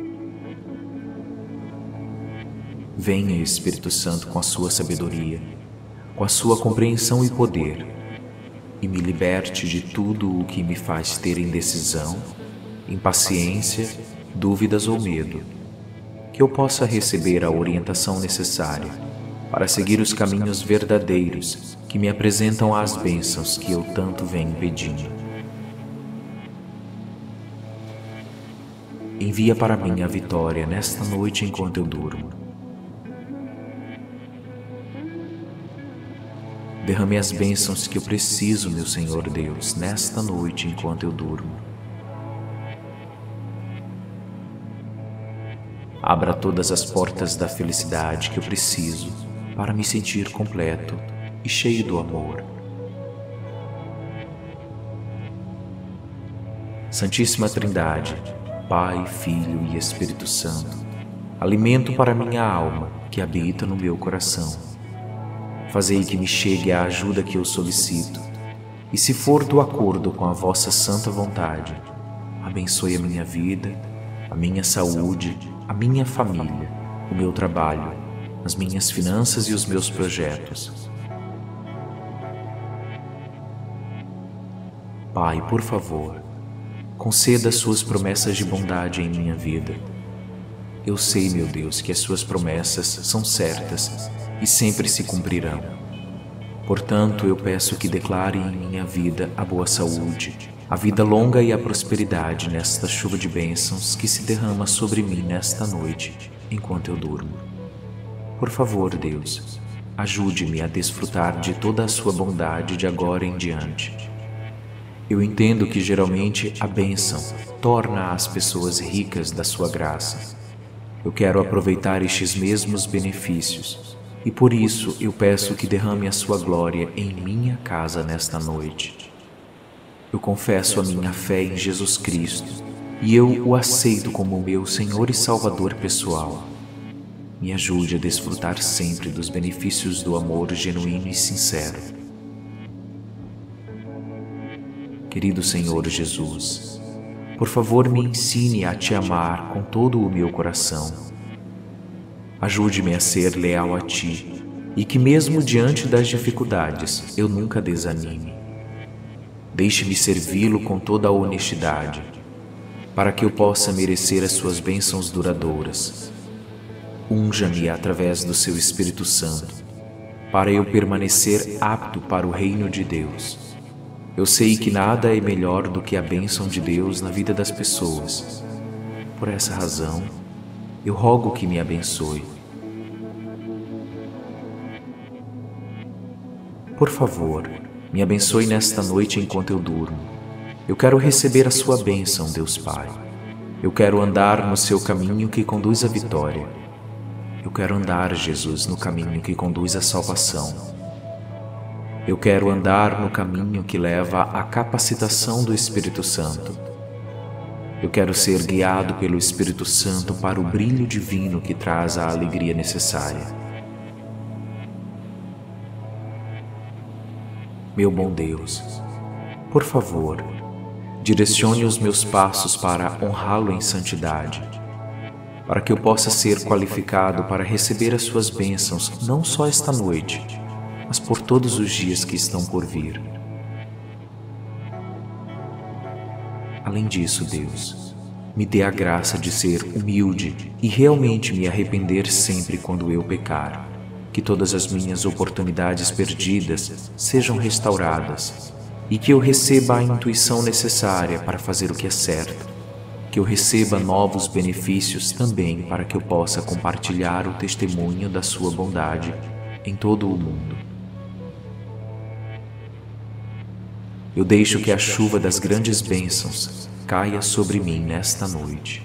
Venha, Espírito Santo, com a sua sabedoria, com a sua compreensão e poder, e me liberte de tudo o que me faz ter indecisão, impaciência, dúvidas ou medo, que eu possa receber a orientação necessária para seguir os caminhos verdadeiros que me apresentam às bênçãos que eu tanto venho pedindo. Envia para mim a vitória nesta noite enquanto eu durmo. Derrame as bênçãos que eu preciso, meu Senhor Deus, nesta noite enquanto eu durmo. Abra todas as portas da felicidade que eu preciso para me sentir completo e cheio do amor. Santíssima Trindade, Pai, Filho e Espírito Santo, alimento para minha alma que habita no meu coração. Fazei que me chegue a ajuda que eu solicito, e se for do acordo com a vossa santa vontade, abençoe a minha vida, a minha saúde, a minha família, o meu trabalho, as minhas finanças e os meus projetos. Pai, por favor, conceda as suas promessas de bondade em minha vida. Eu sei, meu Deus, que as suas promessas são certas e sempre se cumprirão. Portanto, eu peço que declare em minha vida a boa saúde, a vida longa e a prosperidade nesta chuva de bênçãos que se derrama sobre mim nesta noite, enquanto eu durmo. Por favor, Deus, ajude-me a desfrutar de toda a sua bondade de agora em diante. Eu entendo que geralmente a bênção torna as pessoas ricas da sua graça. Eu quero aproveitar estes mesmos benefícios e por isso eu peço que derrame a sua glória em minha casa nesta noite. Eu confesso a minha fé em Jesus Cristo e eu o aceito como meu Senhor e Salvador pessoal. Me ajude a desfrutar sempre dos benefícios do amor genuíno e sincero. Querido Senhor Jesus, por favor me ensine a te amar com todo o meu coração. Ajude-me a ser leal a Ti e que mesmo diante das dificuldades eu nunca desanime. Deixe-me servi-lo com toda a honestidade, para que eu possa merecer as suas bênçãos duradouras. Unja-me através do seu Espírito Santo, para eu permanecer apto para o reino de Deus. Eu sei que nada é melhor do que a bênção de Deus na vida das pessoas. Por essa razão, eu rogo que me abençoe. Por favor, me abençoe nesta noite enquanto eu durmo. Eu quero receber a sua bênção, Deus Pai. Eu quero andar no seu caminho que conduz à vitória. Eu quero andar, Jesus, no caminho que conduz à salvação. Eu quero andar no caminho que leva à capacitação do Espírito Santo. Eu quero ser guiado pelo Espírito Santo para o brilho divino que traz a alegria necessária. Meu bom Deus, por favor, Direcione os meus passos para honrá-lo em santidade, para que eu possa ser qualificado para receber as suas bênçãos não só esta noite, mas por todos os dias que estão por vir. Além disso, Deus, me dê a graça de ser humilde e realmente me arrepender sempre quando eu pecar, que todas as minhas oportunidades perdidas sejam restauradas e que eu receba a intuição necessária para fazer o que é certo, que eu receba novos benefícios também para que eu possa compartilhar o testemunho da sua bondade em todo o mundo. Eu deixo que a chuva das grandes bênçãos caia sobre mim nesta noite.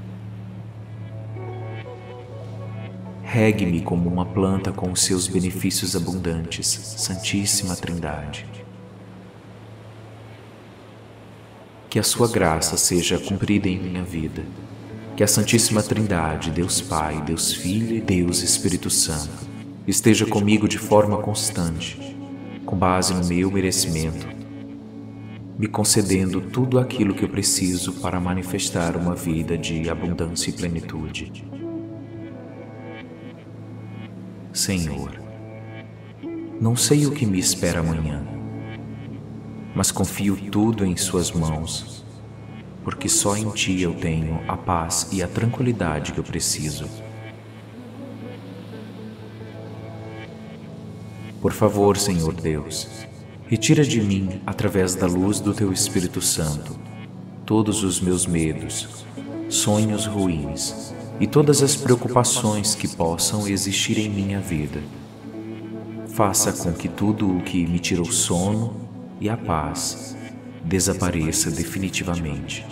Regue-me como uma planta com os seus benefícios abundantes, Santíssima Trindade. Que a sua graça seja cumprida em minha vida. Que a Santíssima Trindade, Deus Pai, Deus Filho e Deus Espírito Santo, esteja comigo de forma constante, com base no meu merecimento, me concedendo tudo aquilo que eu preciso para manifestar uma vida de abundância e plenitude. Senhor, não sei o que me espera amanhã, mas confio tudo em Suas mãos, porque só em Ti eu tenho a paz e a tranquilidade que eu preciso. Por favor, Senhor Deus, retira de mim, através da luz do Teu Espírito Santo, todos os meus medos, sonhos ruins e todas as preocupações que possam existir em minha vida. Faça com que tudo o que me tira o sono e a paz desapareça definitivamente.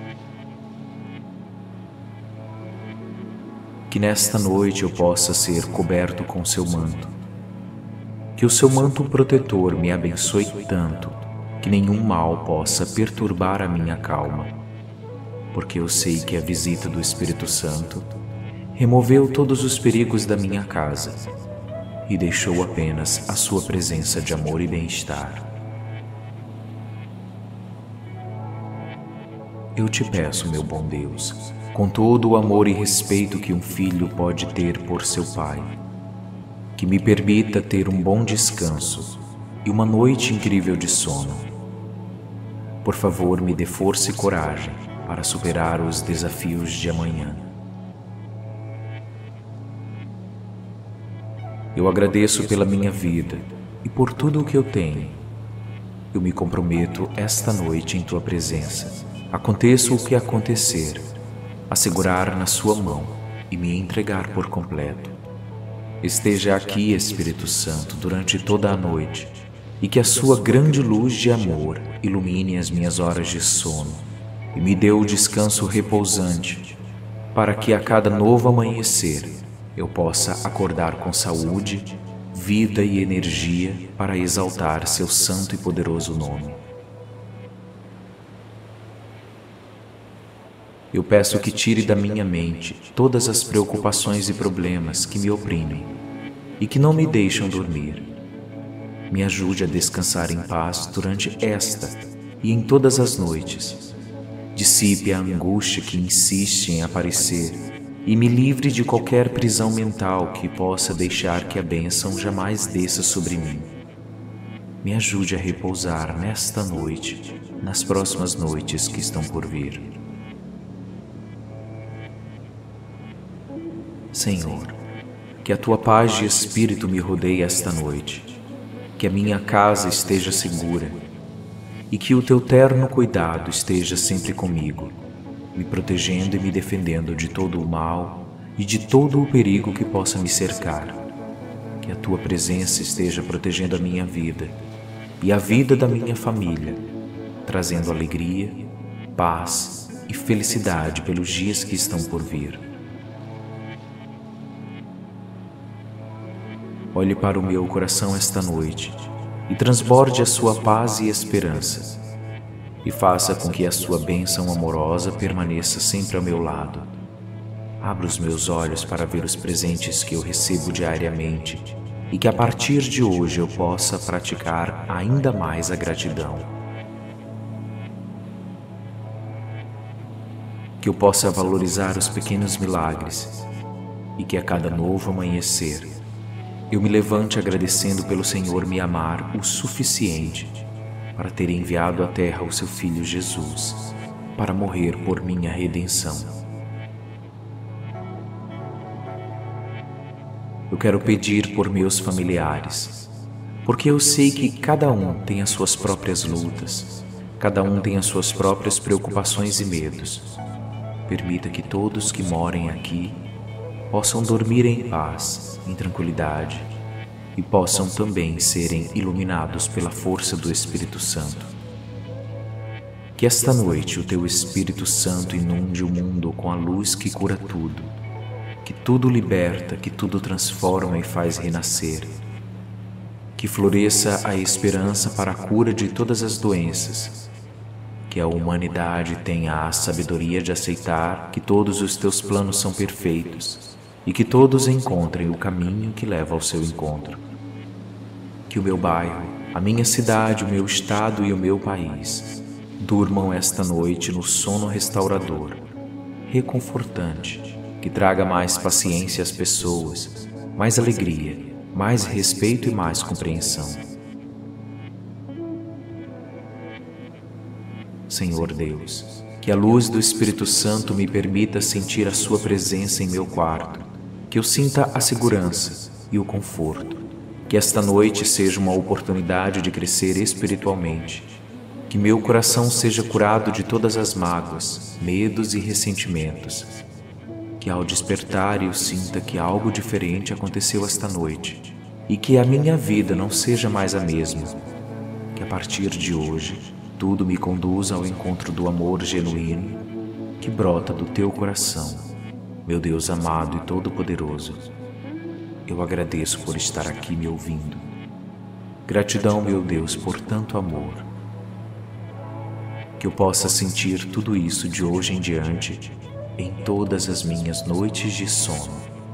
Que nesta noite eu possa ser coberto com Seu manto. Que o Seu manto protetor me abençoe tanto que nenhum mal possa perturbar a minha calma, porque eu sei que a visita do Espírito Santo removeu todos os perigos da minha casa e deixou apenas a Sua presença de amor e bem-estar. Eu te peço, meu bom Deus, com todo o amor e respeito que um filho pode ter por seu pai, que me permita ter um bom descanso e uma noite incrível de sono. Por favor, me dê força e coragem para superar os desafios de amanhã. Eu agradeço pela minha vida e por tudo o que eu tenho. Eu me comprometo esta noite em Tua presença, aconteça o que acontecer, a segurar na Sua mão e me entregar por completo. Esteja aqui, Espírito Santo, durante toda a noite, e que a Sua grande luz de amor ilumine as minhas horas de sono e me dê o descanso repousante, para que a cada novo amanhecer eu possa acordar com saúde, vida e energia para exaltar Seu santo e poderoso nome. Eu peço que tire da minha mente todas as preocupações e problemas que me oprimem e que não me deixam dormir. Me ajude a descansar em paz durante esta e em todas as noites. Dissipe a angústia que insiste em aparecer e me livre de qualquer prisão mental que possa deixar que a bênção jamais desça sobre mim. Me ajude a repousar nesta noite, nas próximas noites que estão por vir. Senhor, que a Tua paz de espírito me rodeie esta noite, que a minha casa esteja segura e que o Teu terno cuidado esteja sempre comigo, me protegendo e me defendendo de todo o mal e de todo o perigo que possa me cercar. Que a Tua presença esteja protegendo a minha vida e a vida da minha família, trazendo alegria, paz e felicidade pelos dias que estão por vir. Olhe para o meu coração esta noite e transborde a Sua paz e esperança, e faça com que a Sua bênção amorosa permaneça sempre ao meu lado. Abra os meus olhos para ver os presentes que eu recebo diariamente e que a partir de hoje eu possa praticar ainda mais a gratidão. que eu possa valorizar os pequenos milagres e que a cada novo amanhecer eu me levante agradecendo pelo Senhor me amar o suficiente para ter enviado à terra o seu Filho Jesus para morrer por minha redenção. Eu quero pedir por meus familiares, porque eu sei que cada um tem as suas próprias lutas, cada um tem as suas próprias preocupações e medos. Permita que todos que morem aqui possam dormir em paz, em tranquilidade, e possam também serem iluminados pela força do Espírito Santo. Que esta noite o Teu Espírito Santo inunde o mundo com a luz que cura tudo, que tudo liberta, que tudo transforma e faz renascer. Que floresça a esperança para a cura de todas as doenças. Que a humanidade tenha a sabedoria de aceitar que todos os Teus planos são perfeitos e que todos encontrem o caminho que leva ao seu encontro. Que o meu bairro, a minha cidade, o meu estado e o meu país durmam esta noite no sono restaurador, reconfortante, que traga mais paciência às pessoas, mais alegria, mais respeito e mais compreensão. Senhor Deus, que a luz do Espírito Santo me permita sentir a Sua presença em meu quarto, que eu sinta a segurança e o conforto, que esta noite seja uma oportunidade de crescer espiritualmente, que meu coração seja curado de todas as mágoas, medos e ressentimentos, que ao despertar eu sinta que algo diferente aconteceu esta noite e que a minha vida não seja mais a mesma, que a partir de hoje tudo me conduza ao encontro do amor genuíno que brota do Teu coração, meu Deus amado e todo-poderoso. Eu agradeço por estar aqui me ouvindo. Gratidão, meu Deus, por tanto amor. Que eu possa sentir tudo isso de hoje em diante em todas as minhas noites de sono.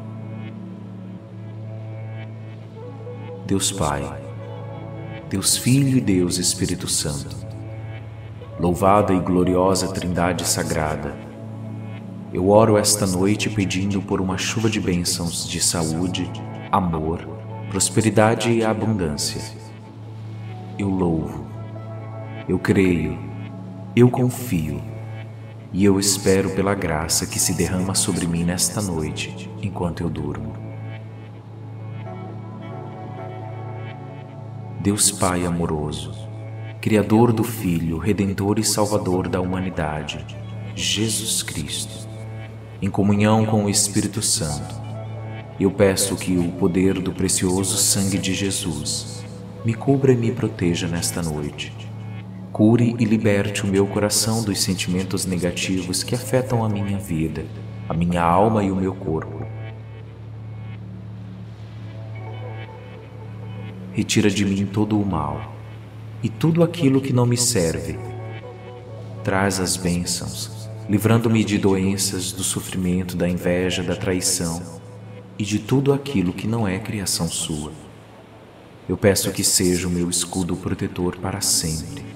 Deus Pai, Deus Filho e Deus Espírito Santo, louvada e gloriosa Trindade Sagrada, eu oro esta noite pedindo por uma chuva de bênçãos de saúde, amor, prosperidade e abundância. Eu louvo, eu creio, eu confio e eu espero pela graça que se derrama sobre mim nesta noite, enquanto eu durmo. Deus Pai amoroso, Criador do Filho, Redentor e Salvador da humanidade, Jesus Cristo, em comunhão com o Espírito Santo, eu peço que o poder do precioso sangue de Jesus me cubra e me proteja nesta noite. Cure e liberte o meu coração dos sentimentos negativos que afetam a minha vida, a minha alma e o meu corpo. Retira de mim todo o mal e tudo aquilo que não me serve. Traz as bênçãos, livrando-me de doenças, do sofrimento, da inveja, da traição e de tudo aquilo que não é criação sua. Eu peço que seja o meu escudo protetor para sempre.